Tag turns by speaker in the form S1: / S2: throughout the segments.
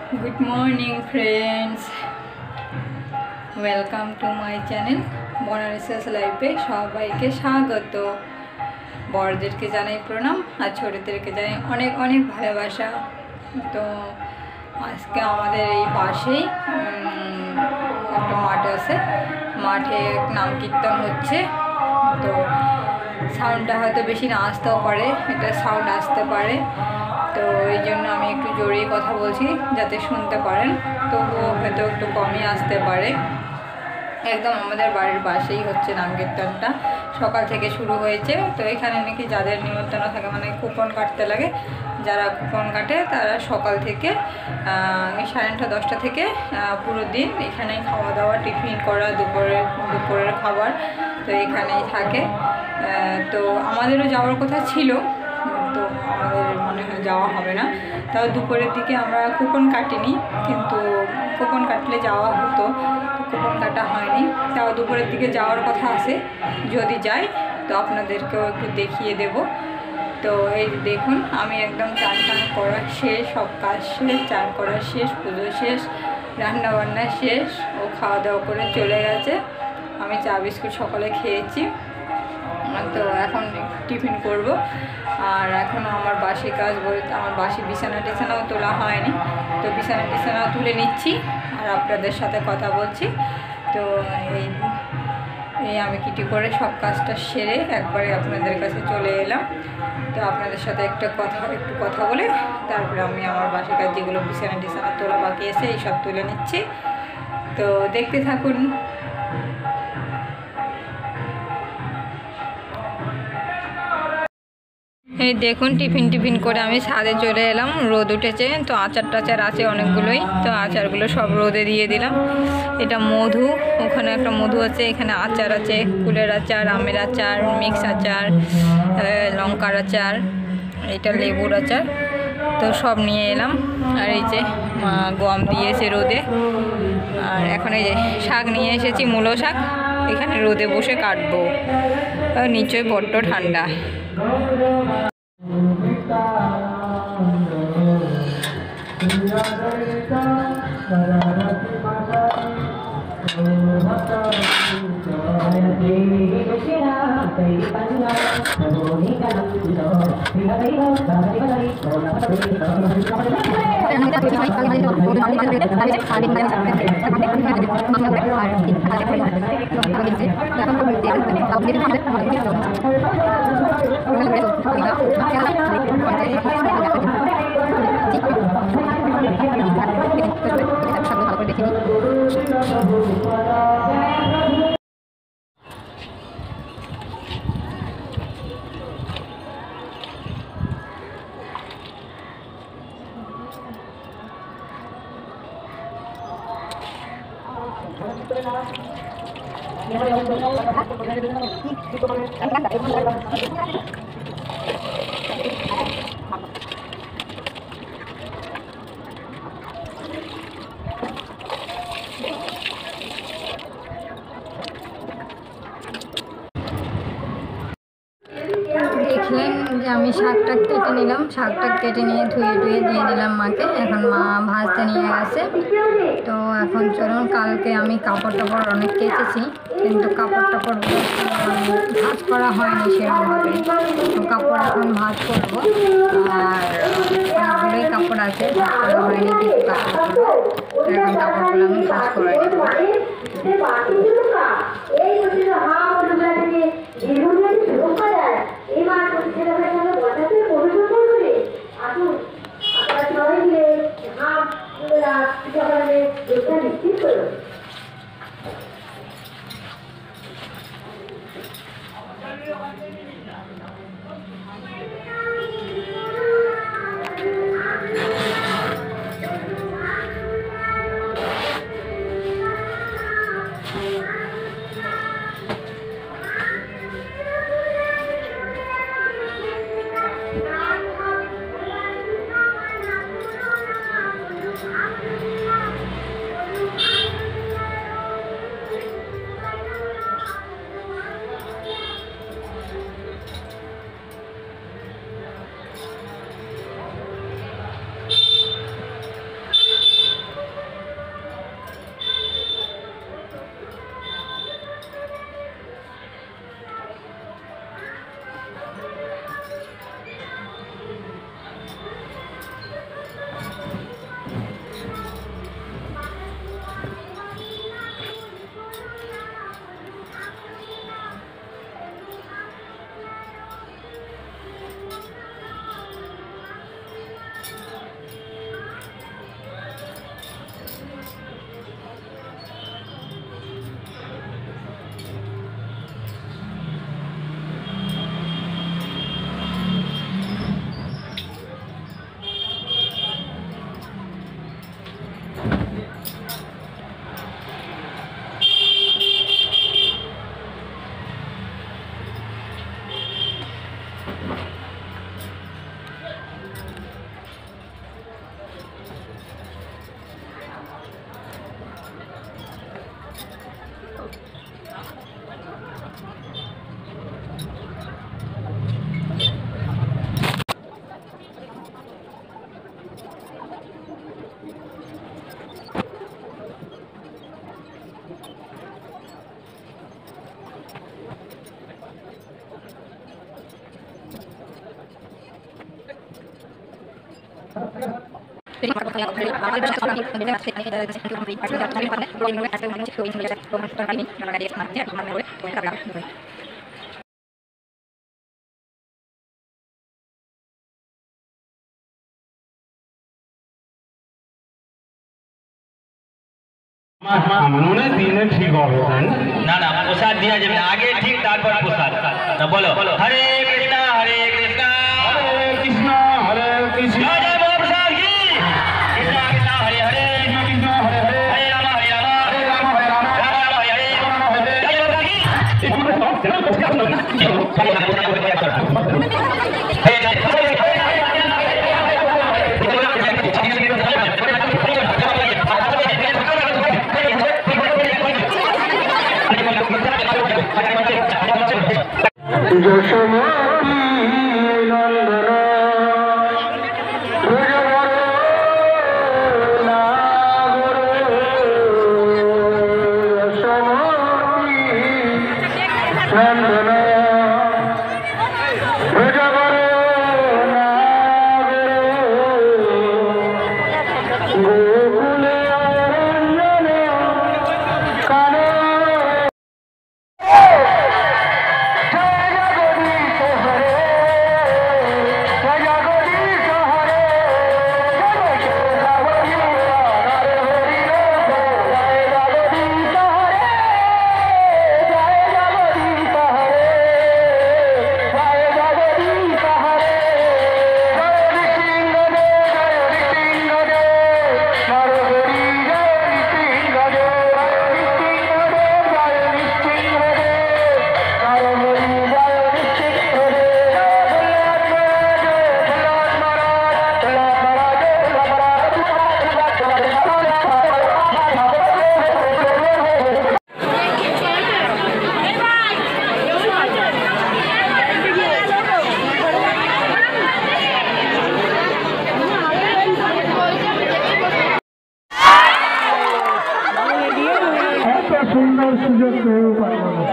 S1: Good morning friends, welcome to my channel বনারসিস লাইফে সবাইকে স্বাগত। বড়দেরকে জানাই প্রণাম আর ছোটদেরকে জানাই অনেক অনেক ভালোবাসা। তো আজকে আমাদের এই পাশেই একটা মাঠ আছে, মাঠে নাম কীর্তন হচ্ছে। তো সাউন্ডটা হয়তো বেশি না আসতেও পারে, এটা সাউন্ড আসতে পারে, তো এই জন্য আমি একটু জোরে কথা বলছি যাতে শুনতে পারেন। তবুও হয়তো একটু কমই আসতে পারে। একদম আমাদের বাড়ির পাশেই হচ্ছে নাম কীর্তনটা, সকাল থেকে শুরু হয়েছে। তো এখানে নাকি যাদের নিমন্ত্রণ থাকে, মানে কুপন কাটতে লাগে, যারা কুপন কাটে তারা সকাল থেকে 9:30 10টা থেকে পুরো দিন এখানেই খাওয়া দাওয়া, টিফিন করা, দুপুরের খাবার তো এখানেই থাকে। তো আমাদেরও যাওয়ার কথা ছিল, তো আমাদের মনে হয় যাওয়া হবে না। তাও দুপুরের দিকে আমরা কুপন কাটিনি, কিন্তু কুপন কাটলে যাওয়া হতো, কুপন কাটা হয়নি। তাও দুপুরের দিকে যাওয়ার কথা আছে, যদি যাই তো আপনাদেরকেও একটু দেখিয়ে দেব। তো এই দেখুন, আমি একদম চান করা শেষ, সব কাজ শেষ, চান করা শেষ, পুজো শেষ, রান্নাবান্না শেষ। ও খাওয়া দাওয়া করে চলে গেছে। আমি চা বিস্কুট সকালে খেয়েছি, তো এখন টিফিন করব। আর এখনও আমার বাসি কাজ বলতে আমার বাসি বিছানাও তোলা হয়নি, তো বিছানাও তুলে নিচ্ছি আর আপনাদের সাথে কথা বলছি। তো এই আমি কিটি করে সব কাজটা সেরে একবারে আপনাদের কাছে চলে এলাম। তো আপনাদের সাথে একটু কথা বলে তারপরে আমি আমার বাসি কাজ যেগুলো বিছানা তোলা বাকি আছে এইসব তুলে নিচ্ছি। তো দেখতে থাকুন। এই দেখুন, টিফিন করে আমি ছাদে চলে এলাম। রোদ উঠেছে, তো আচার টাচার আছে অনেকগুলোই, তো আচারগুলো সব রোদে দিয়ে দিলাম। এটা মধু, ওখানে একটা মধু আছে, এখানে আচার আছে, কুলের আচার, আমের আচার, মিক্স আচার, লঙ্কার আচার, এটা লেবুর আচার, তো সব নিয়ে এলাম। আর এই যে গম দিয়েছে রোদে। আর এখন এই যে শাক নিয়ে এসেছি, মূলো শাক, এখানে রোদে বসে কাটবো। নিশ্চয়ই বড্ড ঠান্ডা। দেখলেন যে আমি শাকটা কেটে নিলাম, শাকটা কেটে নিয়ে ধুয়ে দিয়ে দিলাম মাকে। এখন মা ভাজতে নিয়ে গেছে। তো এখন চলুন, কালকে আমি কাপড় টাপড় অনেক কেচেছি, কিন্তু কাপড় টাপড় ভাজ করা হয়নি সেরকমভাবে। তো কাপড় এখন ভাজ করবো। আর অনেকগুলোই কাপড় আছে, ভাজ করা হয়নি কিছু কাপড়গুলো, এখন কাপড়গুলো আমি ভাজ করে নেব।
S2: মনে দিনে ঠিক হবে
S3: না না প্রসাদ দেওয়া যাবে না, আগে ঠিক তারপর প্রসাদ। বলো হরে কৃষ্ণ হরে কৃষ্ণ
S2: হরে কৃষ্ণ হরে কৃষ্ণ
S3: জয় জয় বাবা প্রসাদ কি কৃষ্ণ কৃষ্ণ হরে হরে
S2: কৃষ্ণ কৃষ্ণ হরে হরে
S3: হরে রাম হরে রাম
S2: হরে রাম হরে রাম
S3: রাম রাম হরে হরে জয় জয় বাবা
S2: সুন্দর সুযোগ পেয়েও পারবো না।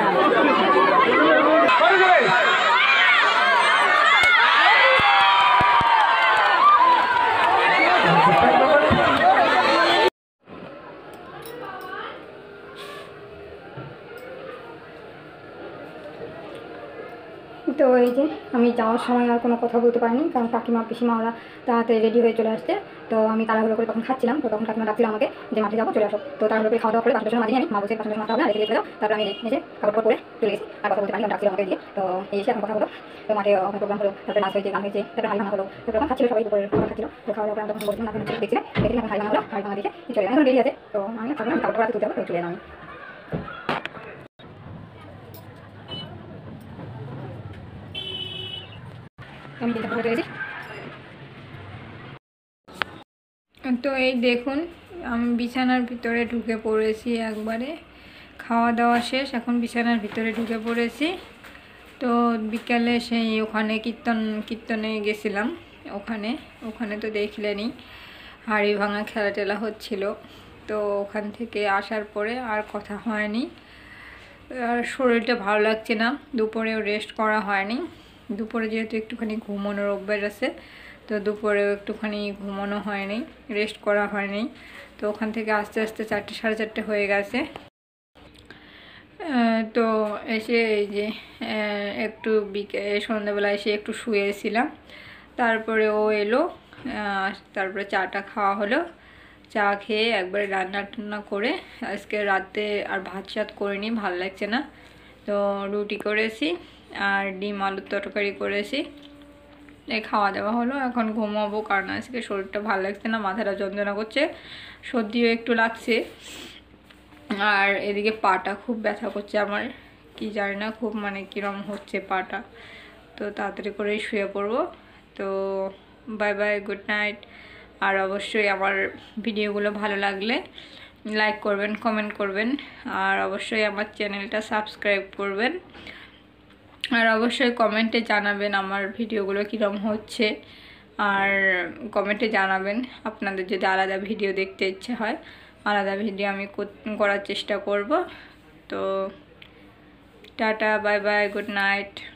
S4: তো এই যে আমি যাওয়ার সময় আর কোনো কথা বলতে পারিনি, কারণ কাকিমা পিসিমা ওরা তাড়াতাড়ি রেডি হয়ে চলে আসছে। তো আমি তাড়াহুড়ো করে তখন খাচ্ছিলাম, তো তখন কাকিমা ডাকছিল আমাকে যে মাঠে যাবো, চলে আসো। তো তাড়াহুড়ো করে খাওয়া দাওয়া করে 5 মাঝে আমি মা বসে 5 মাথা হবে না, রেখে চলে যাও। তারপর আমি নিজে কাপড় পরে চলে গেছি, আর কথা বলতে পারিনি, ডাকছিল আমাকে দিয়ে। তো এই এসে এখন কথা হলো, তো মাঠে প্রোগ্রাম হলো, তারপরে নাচ হয়েছে, গান হয়েছে, তারপরে হাই ভাঙা হলো। তো তখন খাচ্ছিল সবাই, দুপুরে খাবার খাচ্ছিল। তো খাওয়া দাওয়া করে আমি তখন বলছিলাম না, দেখছি দেখি এখন হাই ভাঙা হলো, হাই ভাঙা দেখে চলে এখন রেডি আছে। তো আমি ভাবলাম কাপড় পরা তুলতে হবে, তো চলে এলাম আমি।
S1: তো এই দেখুন আমি বিছানার ভিতরে ঢুকে পড়েছি একবারে, খাওয়া দাওয়া শেষ, এখন বিছানার ভিতরে ঢুকে পড়েছি। তো বিকালে সেই ওখানে কীর্তনে গেছিলাম, ওখানে তো দেখলেনি হাড়ি ভাঙা খেলা টেলা হচ্ছিল। তো ওখান থেকে আসার পরে আর কথা হয়নি, আর শরীরটা ভালো লাগছে না, দুপুরেও রেস্ট করা হয়নি। দুপুরে যেহেতু একটুখানি ঘুমানোর অভ্যাস আছে, তো দুপুরেও একটুখানি ঘুমানো হয়নি, রেস্ট করা হয়নি। তো ওখান থেকে আস্তে আস্তে 4টে সাড়ে 4টে হয়ে গেছে। তো এসে এই যে একটু সন্ধ্যাবেলা এসে একটু শুয়েছিলাম, তারপরে ও এলো, তারপরে চাটা খাওয়া হলো। চা খেয়ে একবারে রান্না টান্না করে, আজকে রাতে আর ভাত চাত করিনি, ভালো লাগছে না। তো রুটি করেছি আর ডিম আলুর তরকারি করেছি, এই খাওয়া দাওয়া হলো। এখন ঘুমাবো, কারণ আজকে শরীরটা ভালো লাগছে না, মাথাটা যন্ত্রণা করছে, সর্দিও একটু লাগছে, আর এদিকে পাটা খুব ব্যথা করছে আমার, কি জানি না, খুব মানে কিরম হচ্ছে পাটা। তো তাড়াতাড়ি করেই শুয়ে পড়বো। তো বাই বাই, গুড নাইট। আর অবশ্যই আমার ভিডিওগুলো ভালো লাগলে লাইক করবেন, কমেন্ট করবেন, আর অবশ্যই আমার চ্যানেলটা সাবস্ক্রাইব করবেন, আর অবশ্যই কমেন্টে জানাবেন আমার ভিডিওগুলো কীরকম হচ্ছে, আর কমেন্টে জানাবেন আপনাদের যদি আলাদা ভিডিও দেখতে ইচ্ছে হয়, আলাদা ভিডিও আমি করার চেষ্টা করব। তো টাটা, বাই বাই, গুড নাইট।